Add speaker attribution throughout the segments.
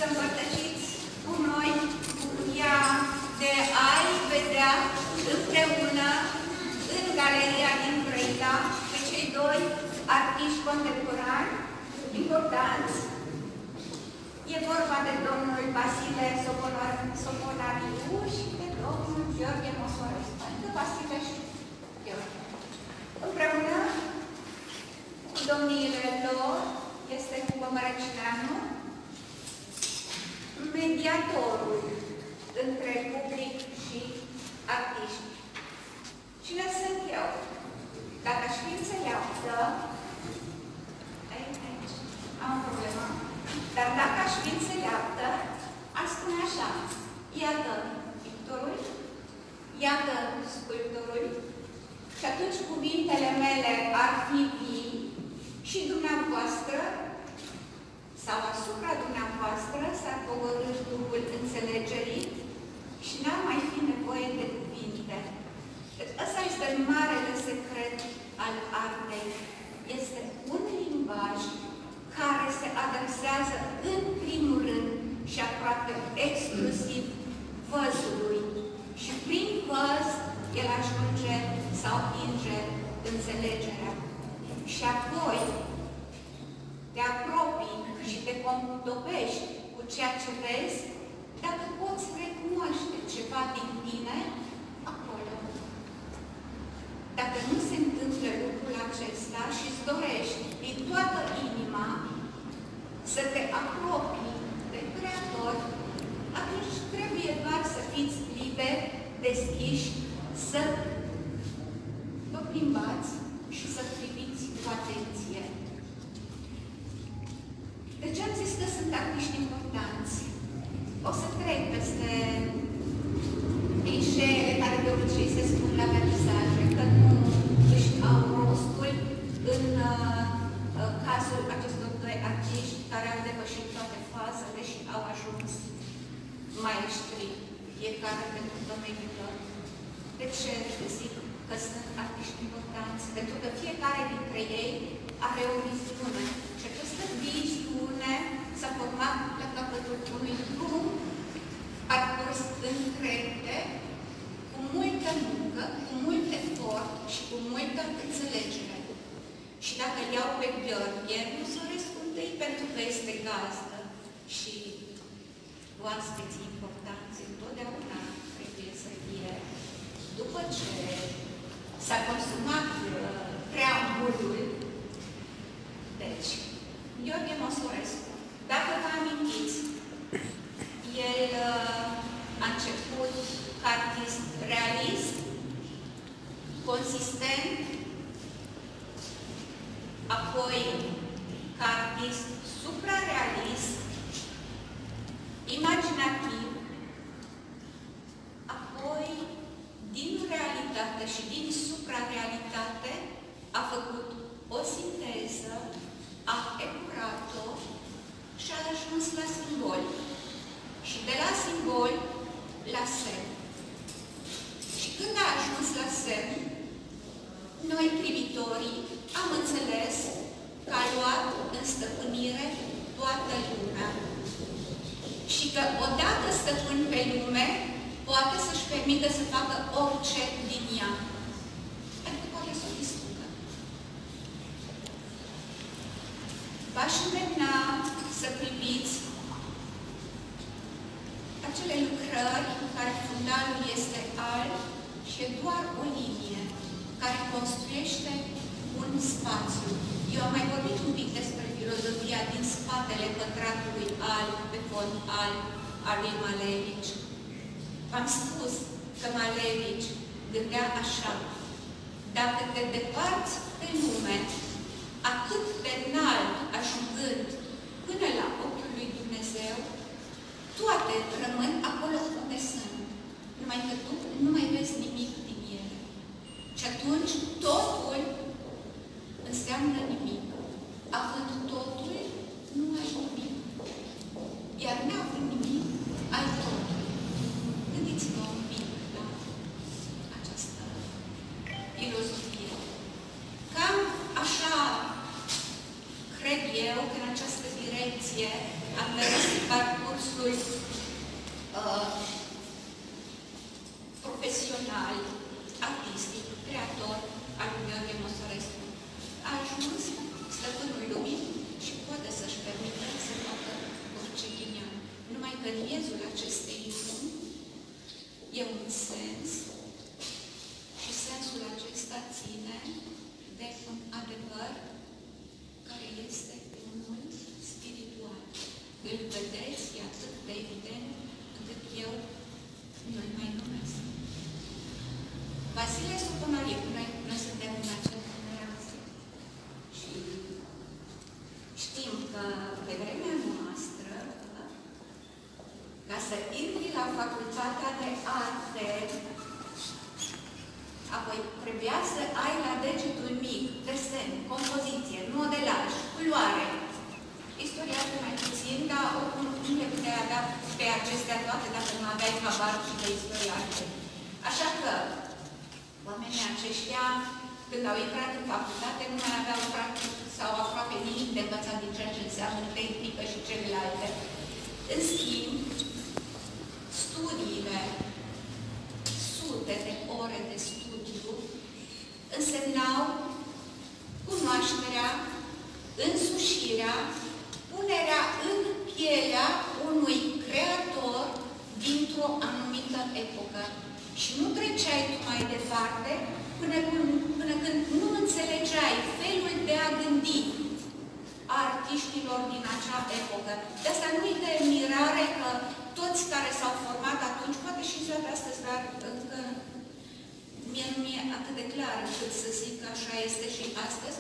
Speaker 1: împărtășiți cu noi bucuria de a-i vedea împreună în galeria din Brăila pe cei doi artiști contemporani importanți. E vorba de domnul Vasile Socolariu și de domnul Gheorghe Mosorescu. Adică Vasile și Gheorghe. Împreună cu domniile lor este Cuba Mărăcineanu, mediatorul între public și artiști. Cine sunt eu? Dacă aș fi înțeleaptă, aici am o problemă, dar dacă aș fi înțeleaptă, aș spune așa: iată pictorul, iată sculptorul, și atunci cuvintele mele ar fi vii și dumneavoastră, sau asupra dumneavoastră, s-ar pogorî Duhul înțelegerii și n-ar mai fi nevoie de cuvinte. Deci ăsta este marele secret al artei. Este un limbaj care se adresează în primul rând și aproape exclusiv văzului. Și prin văz el ajunge sau atinge înțelegerea. Și apoi te apropii și te contopești cu ceea ce vezi, dacă poți recunoaște ceva din tine acolo. Dacă nu se întâmplă lucrul acesta și îți dorești din toată inima să te apropii de Creator, atunci trebuie doar să fiți liberi, deschiși, să vă plimbați și să priviți cu atenție. De ce am zis că sunt artiști importanți? O să trec peste clișeele care de obicei se spun la vernisaje, că nu își au rostul în cazul acestor doi artiști care au depășit toate fazele și au ajuns maestri, fiecare pentru domeniul lor. De ce zic că sunt artiști importanți? Pentru că fiecare dintre ei are o viziune. Și această viziune s-a format la capătul unui drum parcurs încredere, cu multă muncă, cu mult efort și cu multă înțelegere. Și dacă iau pe Gheorghe Mosorescu întâi pentru că este gazdă și oaspeții importanți întotdeauna trebuie să fie după ce s-a consumat preambulul. Deci, Gheorghe Mosorescu, dacă vă amintiți, el a început ca artist realist, consistent, apoi ca artist suprarealist, imaginativ, apoi din realitate și din suprarealitate a făcut o sinteză, a epurat-o și a ajuns la simbol. Și de la simbol la semn. Și când a ajuns la semn, noi, privitorii, am înțeles că a luat în stăpânire toată lumea. Și că odată stăpân pe lume, poate să-și permită să facă orice din ea. Adică poate să o distrugă. V-aș îndemna să priviți acele lucrări în care fundalul este alb și e doar o linie care construiește un spațiu. Eu am mai vorbit un pic despre filozofia din spatele pătratului alb, pe fond alb, al lui Malevich. V-am spus că Malevich gândea așa: dacă te deparți pe lume, atât de înalt ajungând până la ochiul lui Dumnezeu, toate rămân acolo unde sunt. Numai că tu nu mai vezi nimic din ele. Și atunci totul înseamnă nimic. Având totul, nu ai nimic. Iar neavând nimic, ai totul. Gândiți-vă un pic la această filozofie. Cam așa cred eu că în această direcție am mers parcurs aspectul profesional, artistic, creator al lui Gheorghe Mosărescu. A ajuns stăpânul lumii și poate să-și permită să facă orice ghinion. Numai că în miezul acestei lumi e un sens și sensul acesta ține de un adevăr care este unul spiritual. Îl vedeți, e atât de evident încât eu nu-l mai numesc. Vasile Supunariu, noi suntem în acea generație și știm că pe vremea noastră, ca să intri la facultatea de arte, apoi trebuia să ai la degetul mic desen, compoziție, modelaj, culoare. Istoria mai puțin, dar oricum nu le puteai avea pe acestea toate dacă nu aveai habar și de istoria artei. Așa că oamenii aceștia, când au intrat în facultate, nu mai aveau practic sau aproape nimic de învățat din ceea ce înseamnă tehnică și celelalte. În schimb, studiile, sute de ore de studiu, însemnau cunoașterea, însușirea, punerea în pielea unui creator dintr-o anumită epocă. Și nu treceai tu mai departe până când nu înțelegeai felul de a gândi a artiștilor din acea epocă. De asta nu-i de mirare că toți care s-au format atunci, poate și ziua de astăzi, dar încă mie nu mi-e atât de clar cât să zic că așa este și astăzi,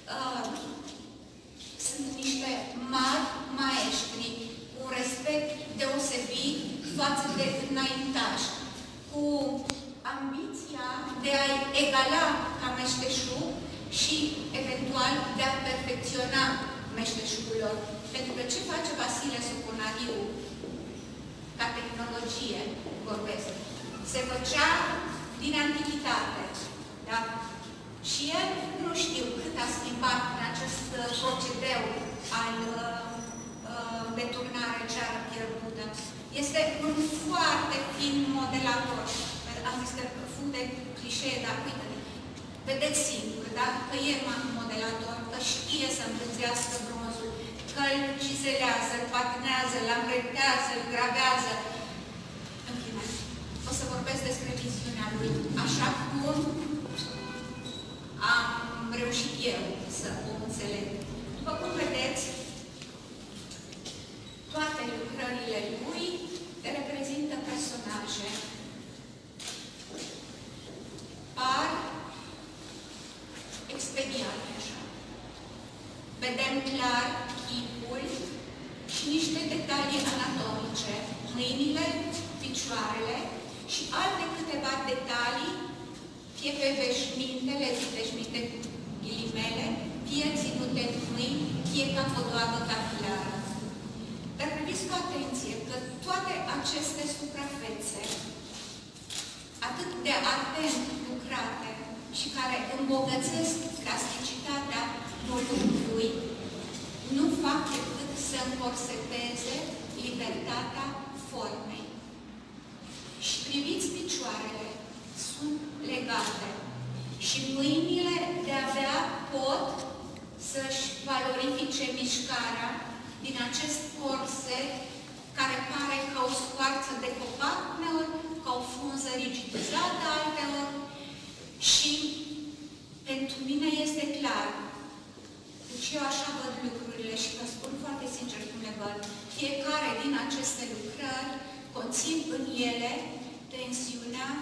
Speaker 1: sunt niște mari maestri cu un respect deosebit față de înaintași, cu ambiția de a-i egala ca meșteșug și, eventual, de a perfecționa meșteșugul lor. Pentru că ce face Vasile Supunariu ca tehnologie, vorbesc, se făcea din antichitate. Da? Și el, nu știu cât a schimbat în acest procedeu al deturnare ceară pierdută. Este un foarte fin modelator. Am zis că fug de clișee, dar uite, vedeți singur, da? Că e modelator, că știe să îmbrânzească bronzul, că îl cizelează, îl patinează, îl ambretează, îl gravează. În fine, o să vorbesc despre viziunea lui, așa cum am reușit eu să o înțeleg. După cum vedeți, toate lucrările lui reprezintă personaje. Par expediate, așa. Vedem clar chipul și niște detalii anatomice, mâinile, picioarele și alte câteva detalii, fie pe veșmintele, veșminte cu ghilimele, fie ținute în mâini, fie ca podoabă capilară. Dar priviți cu atenție că toate aceste suprafețe, atât de atent lucrate și care îmbogățesc plasticitatea volumului, nu fac decât să încorseteze libertatea formei. Și priviți picioarele, sunt legate. Și mâinile de-abia pot să-și valorifice mișcarea din acest corset care pare ca o scoarță de copac uneori, ca o frunză rigidizată alteori. Și pentru mine este clar. Deci eu așa văd lucrurile și vă spun foarte sincer cum le văd. Fiecare din aceste lucrări conțin în ele tensiunea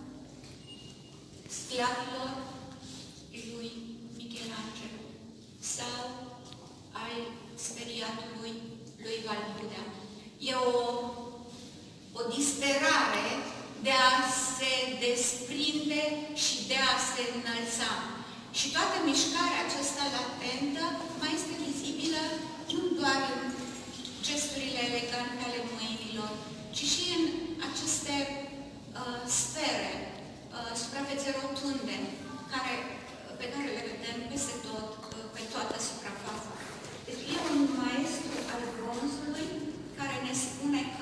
Speaker 1: sclavilor lui Michelangelo sau al speriatului lui Valbudea. E o disperare de a se desprinde și de a se înălța. Și toată mișcarea aceasta latentă mai este vizibilă nu doar în gesturile elegante ale mâinilor, ci și în aceste sfere, suprafețe rotunde, pe care le vedem peste tot, pe toată suprafața. Deci e un maestru al bronzului care ne spune că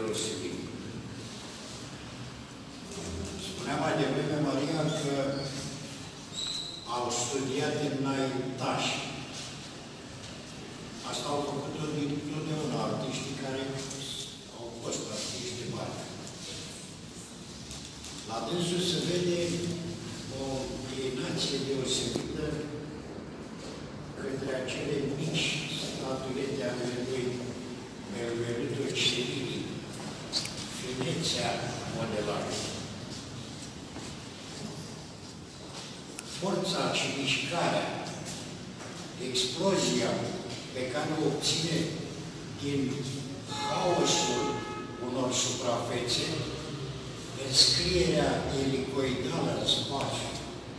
Speaker 2: deosebit. Spunea mai devreme Maria că au studiat înaintași. Asta au făcut-o dintotdeauna artiștii care au fost artiști de mari. La dânsul se vede o inclinație deosebită către acele mici statuete ale lui Melveritu Cirilii, finețea modelare. Forța și mișcarea, explozia pe care o obține din haosul unor suprafețe, înscrierea elicoidală în spațiu.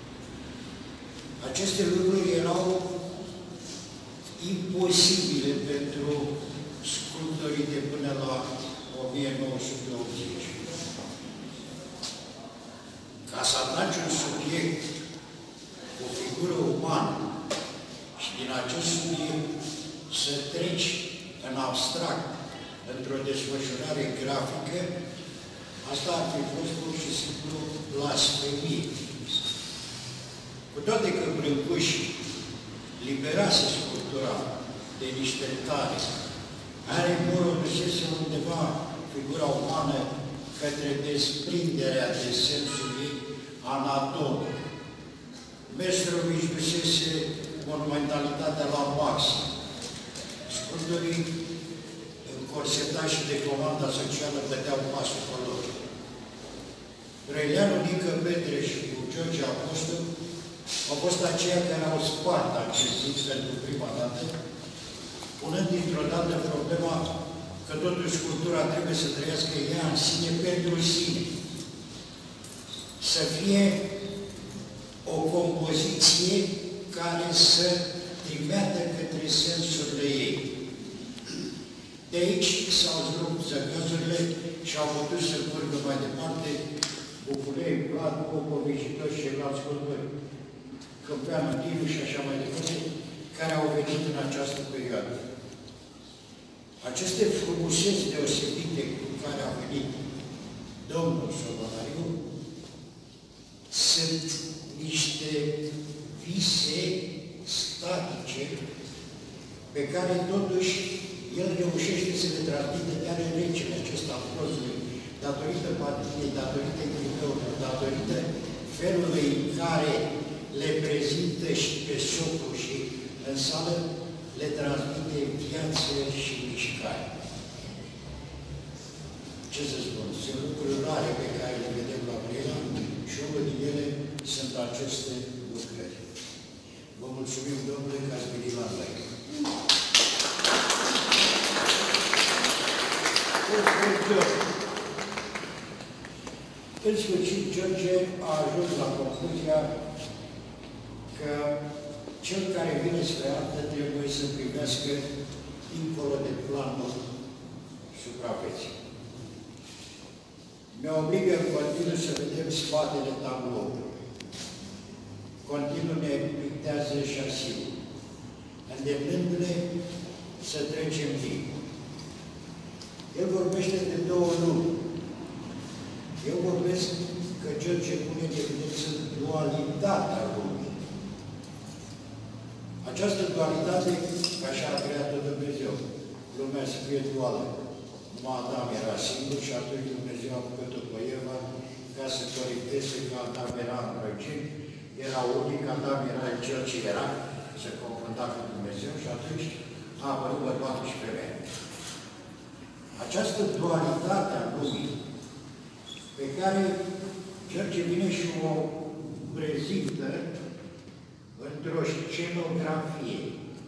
Speaker 2: Aceste lucruri erau imposibile pentru sculptorii de până la 1980. Ca să ataci un subiect cu o figură umană și din acest subiect să treci în abstract într-o desfășurare grafică, asta ar fi fost pur și simplu blasfemie. Cu toate că Brâncuș liberase sculptura de niște tare, are introdusese undeva figura umană către desprinderea de sensul ei anatomic. Mestrovici dusese monumentalitatea la maxim. Sculptorii încorsetați și de comanda socială dădeau pasul pe lor. Brăileanu, Nică Petre și cu George Apostol au fost aceia care au spart acest zid pentru prima dată, punând dintr-o dată problema că totuși cultura trebuie să trăiască ea în sine pentru sine. Să fie o compoziție care să trimeată către sensurile ei. De aici s-au zrupt zăgăzurile și au putut să curgă mai departe Buculei, Vlad, Popovici și toți ceilalți sculptori, Câmpeanu, Tinu și așa mai departe, care au venit în această perioadă. Aceste frumuseți deosebite cu care a venit domnul Sobonariu sunt niște vise statice pe care totuși el reușește să le transmită chiar în regele acesta al prozului, datorită patinei, datorită grimeului, datorită felului în care le prezintă și pe socru și în sală, le transmite viață și mișcare. Ce să spun? Sunt lucruri rare pe care le vedem la Brăila și unul din ele sunt aceste lucrări. Vă mulțumim, domnule, că ați venit la noi. În sfârșit, George a ajuns la concluzia că cel care vine spre artă trebuie să privească dincolo de planul suprafeței. Ne obligă în continuu să vedem spatele tabloului. Continuu ne pictează șasiul, îndemnându-ne să trecem timpul. El vorbește de două lucruri. Eu vorbesc că George pune în evidență dualitatea lumii. Această dualitate, ca așa a creat-o Dumnezeu, lumea să fie duală. Numai Adam era singur și atunci Dumnezeu a făcut-o pe Eva ca să corecteze că Adam era îmbrăcit, era unic, Adam era cel ce era, se confrunta cu Dumnezeu și atunci a apărut bărbatul și femeia. Această dualitate a lumii, pe care George vine și o prezintă într-o scenografie.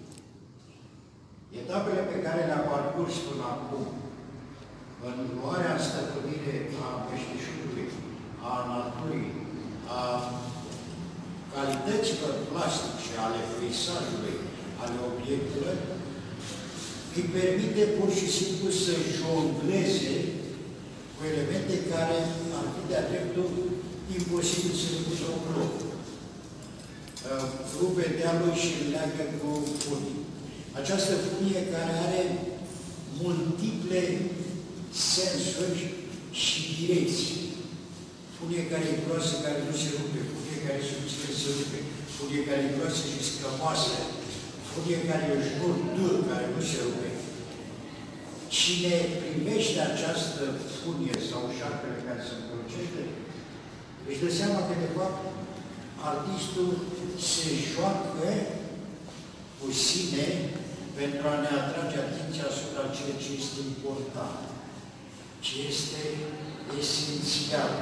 Speaker 2: Etapele pe care le-a parcurs până acum, în luarea în stăpânire a meșteșugului, a naturii, a calităților plastice, ale peisajului, ale obiectelor, îi permite pur și simplu să jongleze cu elemente care ar fi de-a dreptul imposibil să le puse un loc. Rupe dealul și îl leagă cu funii. Această funie care are multiple sensuri și direcții. Funie care e groasă, care nu se rupe, funie care e subțire, se rupe, funie care e groasă și scămoasă, funie care e ușor dur, care nu se rupe. Cine primește această funie sau șarpele care se încălcește, își dă seama că, de fapt, artistul se joacă cu sine pentru a ne atrage atenția asupra ceea ce este important, ce este esențial.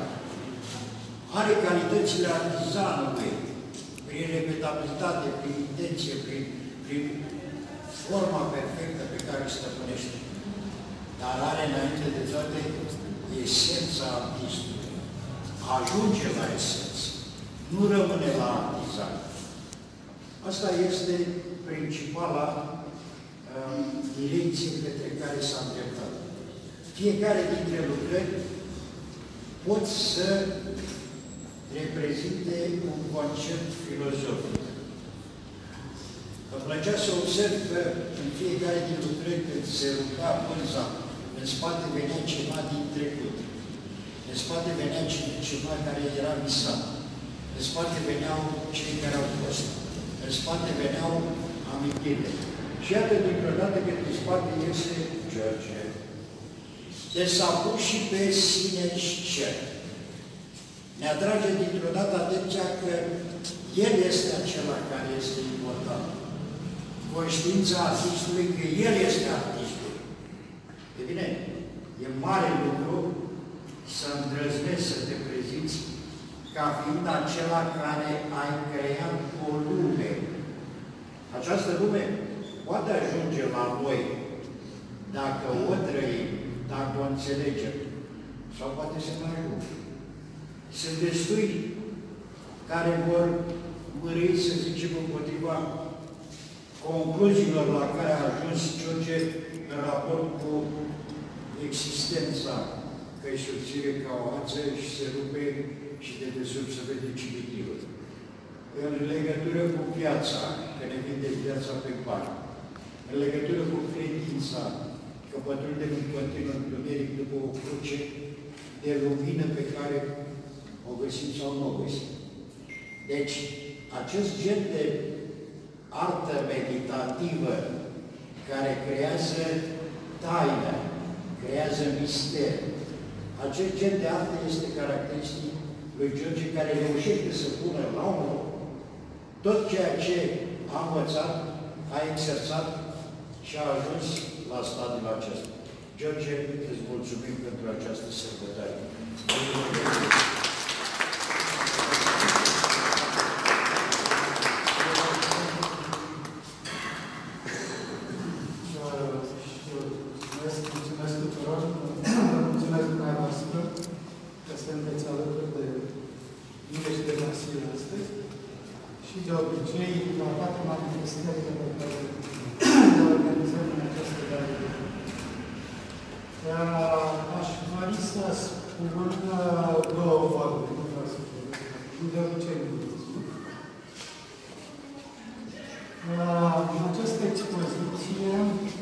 Speaker 2: Are calitățile artizanului, prin repetabilitate, prin intenție, prin forma perfectă pe care o stăpânește. Dar are, înainte de toate, esența artistului. Ajunge la esență. Nu rămâne la artizan. Asta este principala direcție către care s-a îndreptat. Fiecare dintre lucrări pot să reprezinte un concept filozofic. Îmi plăcea să observ că în fiecare din lucrări, când se ruga pânza, în spate venea ceva din trecut. În spate venea ceva care era visat. În spate veneau cei care au fost. În spate veneau amintirile. Și iată, dintr-o dată, că din spate este George. Deci s-a pus și pe sine și cer. Ne atrage dintr-o dată atenția că el este acela care este important. Conștiința artistului că el este artistul. E bine, e mare lucru să îndrăznești să te prezinți ca fiind acela care ai creat o lume. Această lume poate ajunge la noi dacă o trăim, dacă o înțelegem, sau poate să mai ajungă. Sunt destui care vor mărâi, să zicem, împotriva concluziilor la care a ajuns George în raport cu existența, că e subțire ca o ață și se rupe și de desubt se vede cimitirul. În legătură cu viața, că ne vinde viața pe bani. În legătură cu credința, că pătrundem în continuu întuneric după o cruce de lumină pe care o găsim sau nu o găsim. Deci, acest gen de artă meditativă care creează taină, creează mister. Acest gen de artă este caracteristic lui George, care reușește să pună la un loc tot ceea ce a învățat, a exersat și a ajuns la stadiul acesta. George, îți mulțumim pentru această sărbătoare.
Speaker 3: Mulțumesc tuturor, mulțumesc dumneavoastră că sunteți alături de mine și de Vasile astăzi și de obicei la toate manifestările pe care le organizăm în această dată. Aș dori să spun două vorbe, nu vreau să spun, de obicei nu spun. În această expoziție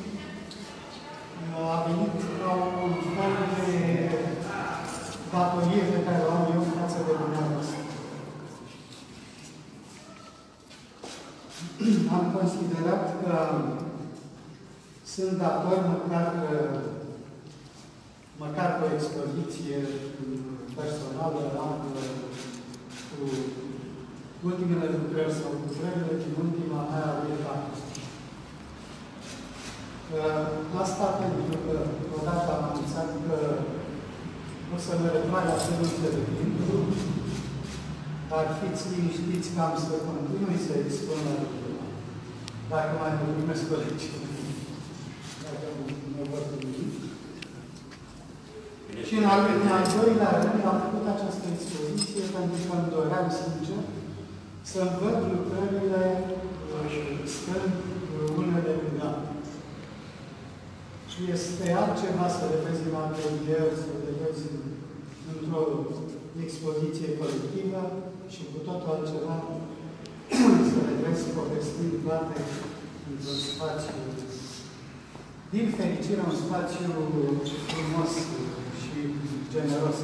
Speaker 3: a venit ca un fel de datorie pe care o am eu față de dumneavoastră. Am considerat că sunt dator măcar cu o expoziție personală, amplă, cu ultimele lucrări sau lucrările din ultima mea vietate. Asta pentru că odată am anunțat că o să mă retrag la semințe de timp, dar fiți liniștiți că am să continui să expun la lucruri. Dacă mai mă primesc colegii, dacă mă vor primi. Și în al doilea rând am făcut această expoziție pentru că îmi doream, sincer, să-mi văd lucrările stând unele lângă altele. Este altceva să le vezi în atelier, să le vezi într-o expoziție colectivă și cu totul altceva să le vezi povestind toate într-un spațiu din fericire, un spațiu frumos și generos.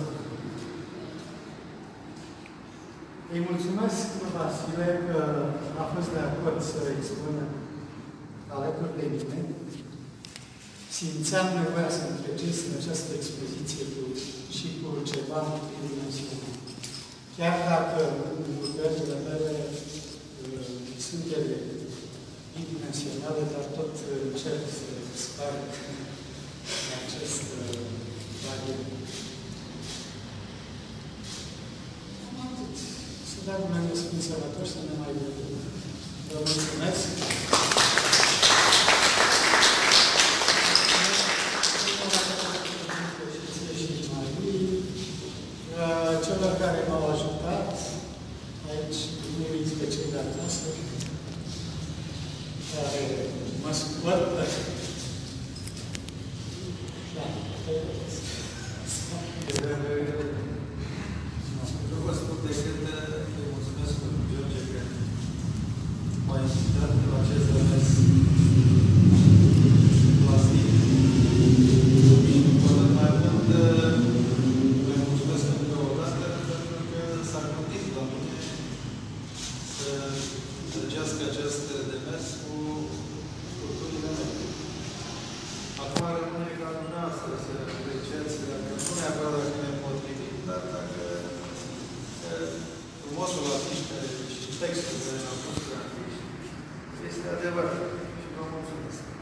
Speaker 3: Îi mulțumesc lui Vasile că a fost de acord să expună alături de mine. Simțeam nevoia să întregesc în această expoziție și cu ceva tridimensional. Chiar dacă lucrările mele sunt ele bidimensionale, dar tot încerc să sparg în acest variant. Să dea Dumnezeu Sfânt Sănător să ne mai vedem. Vă mulțumesc! Celor care m-au ajutat, aici nu uiți pe cei de-a noastră, care mă suportă. Da,
Speaker 4: nu vă spun decât îi mulțumesc lui George că m-a invitat la acest demers plastic. Mai mult, le mulțumesc încă o dată pentru că s-a gândit la mine să trăgească acest demers cu sculpturile mele. Acum rămâne ca dumneavoastră să apreciați, dacă nu neapărat dacă ne potrivit, dar dacă frumosul afiș și textul care l-am pus pe afiș este adevărat. Și vă mulțumesc.